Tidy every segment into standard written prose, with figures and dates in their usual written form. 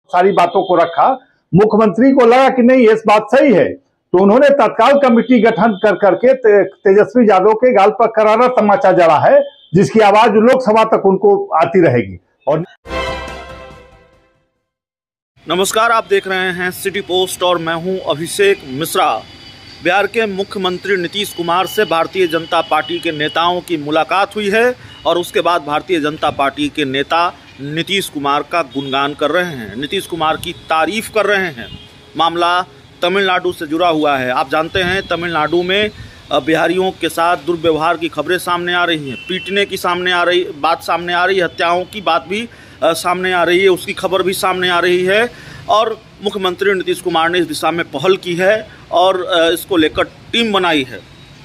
सारी बातों को रखा। मुख्यमंत्री को लगा कि नहीं, इस बात सही है, तो उन्होंने तत्काल कमेटी गठन कर करके तेजस्वी यादव के गाल पर करारा तमाचा जड़ा है, जिसकी आवाज लोकसभा तक उनको आती रहेगी। और नमस्कार, आप देख रहे हैं सिटी पोस्ट और मैं हूं अभिषेक मिश्रा। बिहार के मुख्यमंत्री नीतीश कुमार से भारतीय जनता पार्टी के नेताओं की मुलाकात हुई है और उसके बाद भारतीय जनता पार्टी के नेता नीतीश कुमार का गुणगान कर रहे हैं, नीतीश कुमार की तारीफ कर रहे हैं। मामला तमिलनाडु से जुड़ा हुआ है। आप जानते हैं तमिलनाडु में बिहारियों के साथ दुर्व्यवहार की खबरें सामने आ रही हैं, पीटने की बात सामने आ रही है, हत्याओं की बात भी सामने आ रही है, उसकी खबर भी सामने आ रही है। और मुख्यमंत्री नीतीश कुमार ने इस दिशा में पहल की है और इसको लेकर टीम बनाई है।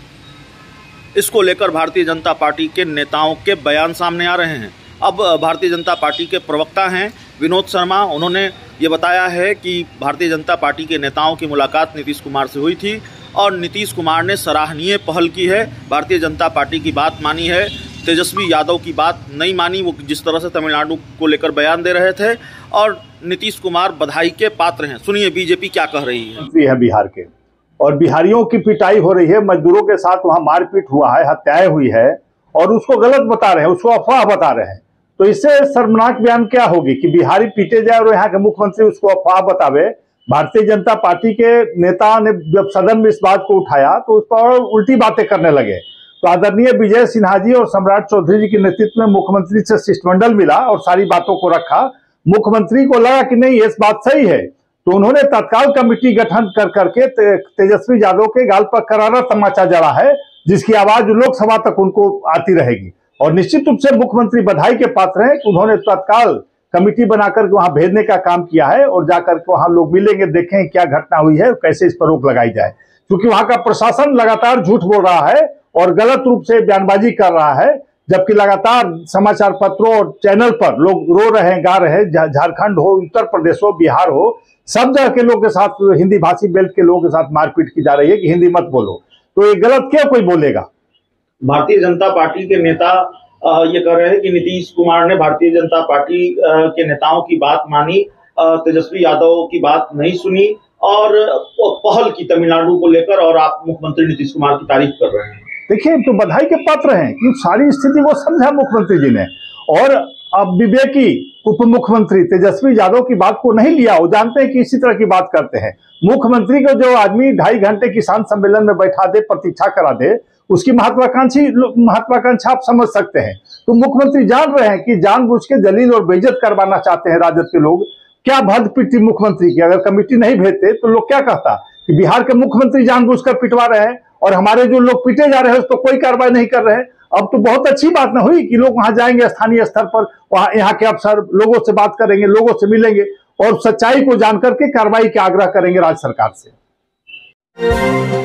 इसको लेकर भारतीय जनता पार्टी के नेताओं के बयान सामने आ रहे हैं। अब भारतीय जनता पार्टी के प्रवक्ता हैं विनोद शर्मा, उन्होंने ये बताया है कि भारतीय जनता पार्टी के नेताओं की मुलाकात नीतीश कुमार से हुई थी और नीतीश कुमार ने सराहनीय पहल की है, भारतीय जनता पार्टी की बात मानी है, तेजस्वी यादव की बात नहीं मानी। वो जिस तरह से तमिलनाडु को लेकर बयान दे रहे थे और नीतीश कुमार बधाई के पात्र हैं। सुनिए बीजेपी क्या कह रही है। बिहार के और बिहारियों की पिटाई हो रही है, मजदूरों के साथ वहां मारपीट हुआ है, हत्याएं हुई है और उसको गलत बता रहे हैं, उसको अफवाह बता रहे हैं। तो इससे शर्मनाक बयान क्या होगी कि बिहारी पीटे जाए और यहाँ के मुख्यमंत्री उसको अफवाह बतावे। भारतीय जनता पार्टी के नेता ने जब सदन में इस बात को उठाया तो उस पर उल्टी बातें करने लगे। तो आदरणीय विजय सिन्हा जी और सम्राट चौधरी जी के नेतृत्व में मुख्यमंत्री से शिष्टमंडल मिला और सारी बातों को रखा। मुख्यमंत्री को लगा कि नहीं, इस बात सही है, तो उन्होंने तत्काल कमेटी गठन कर करके तेजस्वी यादव के गाल पर करारा तमाचा जड़ा है, जिसकी आवाज लोकसभा तक उनको आती रहेगी। और निश्चित रूप से मुख्यमंत्री बधाई के पात्र हैं कि उन्होंने तत्काल कमेटी बनाकर वहां भेजने का काम किया है और जाकर के वहां लोग मिलेंगे, देखें क्या घटना हुई है, कैसे इस पर रोक लगाई जाए। क्योंकि वहां का प्रशासन लगातार झूठ बोल रहा है और गलत रूप से बयानबाजी कर रहा है, जबकि लगातार समाचार पत्रों और चैनल पर लोग रो रहे हैं, गा रहे हैं। झारखंड हो, उत्तर प्रदेश हो, बिहार हो, सब जगह के लोगों के साथ, हिंदी भाषी बेल्ट के लोगों के साथ मारपीट की जा रही है कि हिंदी मत बोलो। तो ये गलत क्या कोई बोलेगा। भारतीय जनता पार्टी के नेता ये कह रहे हैं कि नीतीश कुमार ने भारतीय जनता पार्टी के नेताओं की बात मानी, तेजस्वी यादव की बात नहीं सुनी और पहल की तमिलनाडु को लेकर, और आप मुख्यमंत्री नीतीश कुमार की तारीफ कर रहे हैं। देखिए, तो बधाई के पात्र हैं कि सारी स्थिति वो समझा मुख्यमंत्री जी ने। और अब विवेकी उप मुख्यमंत्री तेजस्वी यादव की बात को नहीं लिया। वो जानते हैं कि इसी तरह की बात करते हैं। मुख्यमंत्री को जो आदमी 2.5 घंटे किसान सम्मेलन में बैठा दे, प्रतीक्षा करा दे, उसकी महत्वाकांक्षा आप समझ सकते हैं। तो मुख्यमंत्री जान रहे हैं कि जानबूझ के जलील और बेइज्जत करवाना चाहते हैं राजद के लोग। क्या भद्द पिटी मुख्यमंत्री की। अगर कमेटी नहीं भेजते तो लोग क्या कहता कि बिहार के मुख्यमंत्री जानबूझकर पिटवा रहे हैं और हमारे जो लोग पीटे जा रहे हैं उस पर कोई कार्रवाई नहीं कर रहे हैं। अब तो बहुत अच्छी बात ना हुई कि लोग वहां जाएंगे, स्थानीय स्तर पर वहां यहाँ के अफसर लोगों से बात करेंगे, लोगों से मिलेंगे और सच्चाई को जानकर के कार्रवाई का आग्रह करेंगे राज्य सरकार से।